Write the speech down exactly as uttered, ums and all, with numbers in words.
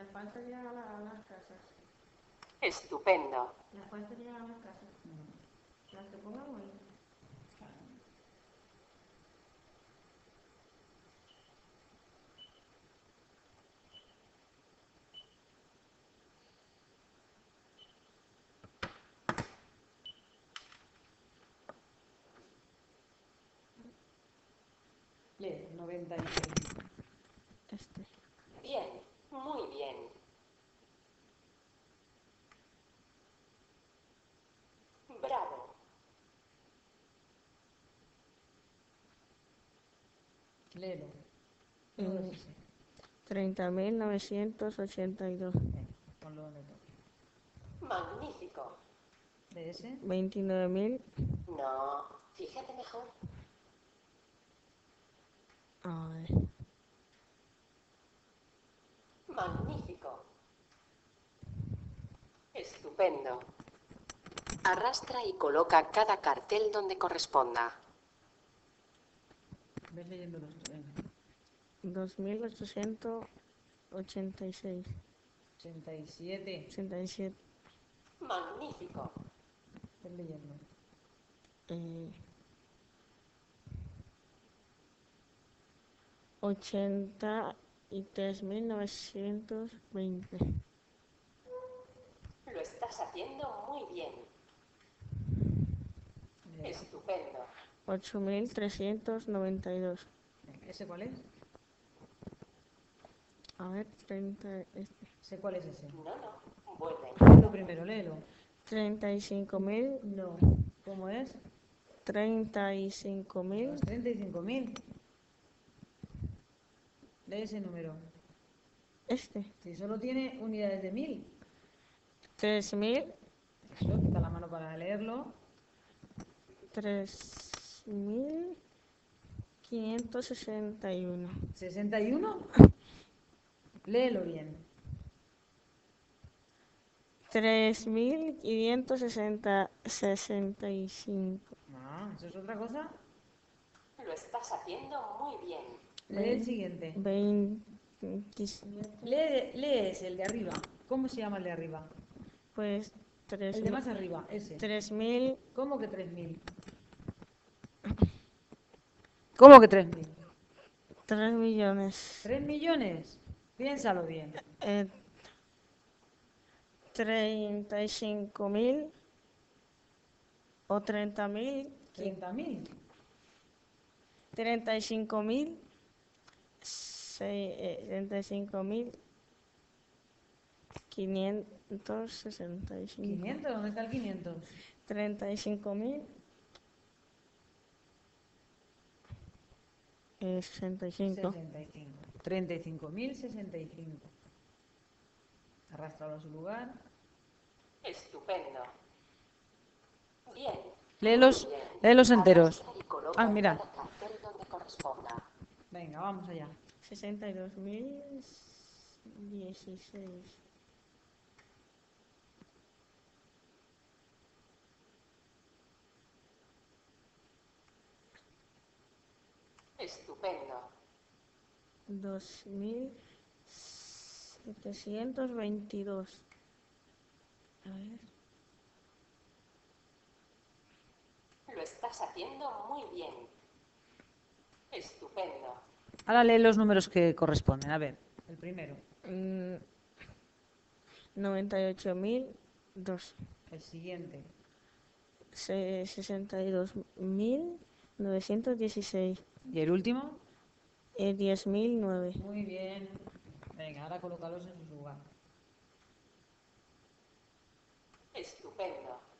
Le falta llegar a, la, a las casas. Estupendo. Le falta llegar a las casas. Las que pongamos ahí. Lee, noventa y seis. Este. Bien, muy bien. Bravo. Léelo. Mm. Número es ese. treinta mil novecientos ochenta y dos. Venga, ponlo donde toque. Magnífico. ¿De ese? veintinueve mil. No, fíjate mejor. A ver. Magnífico. Estupendo. Arrastra y coloca cada cartel donde corresponda. Ves leyendo los venga. dos mil ochocientos ochenta y seis. ochenta y siete. ochenta y siete. Magnífico. Ves leyendo. Eh, ochenta y tres mil novecientos veinte. Lo estás haciendo muy bien. Léelo. Estupendo. ocho mil trescientos noventa y dos. Venga, ¿ese cuál es? A ver, treinta. Este. ¿Ese cuál es ese? No, no. Vuelve. Léelo primero, léelo. treinta y cinco mil. No. ¿Cómo es? treinta y cinco mil. Los treinta y cinco mil. Lee ese número. Este. Si solo tiene unidades de mil. tres mil. Eso, quita la mano para leerlo. tres mil quinientos sesenta y uno. ¿sesenta y uno? Léelo bien. tres mil quinientos sesenta y cinco. Ah, ¿eso es otra cosa? Lo estás haciendo muy bien. Lee el siguiente. veintisiete. Lee, lee ese, el de arriba. ¿Cómo se llama el de arriba? Pues tres El de más arriba, ese. tres mil. ¿Cómo que tres mil? ¿Cómo que tres mil? tres millones. ¿tres millones? Piénsalo bien. Eh, treinta y cinco mil. O treinta mil. ¿treinta mil? treinta y cinco mil. treinta y cinco mil. quinientos sesenta y cinco. ¿quinientos? ¿Dónde está el quinientos? treinta y cinco mil. Eh, sesenta y cinco. sesenta y cinco. treinta y cinco mil sesenta y cinco. Arrástralo a su lugar. Estupendo. Bien. Léelos, Muy bien. léelos enteros. Arrastra y coloca Ah, mira. cada cartel donde corresponda. Venga, vamos allá. sesenta y dos mil dieciséis. Estupendo. dos mil setecientos veintidós. A ver. Lo estás haciendo muy bien. Estupendo. Ahora lee los números que corresponden. A ver, el primero. Mm, noventa y ocho mil dos. El siguiente. sesenta y dos mil novecientos dieciséis. ¿Y el último? Eh, diez mil nueve. Muy bien. Venga, ahora colócalos en su lugar. Estupendo.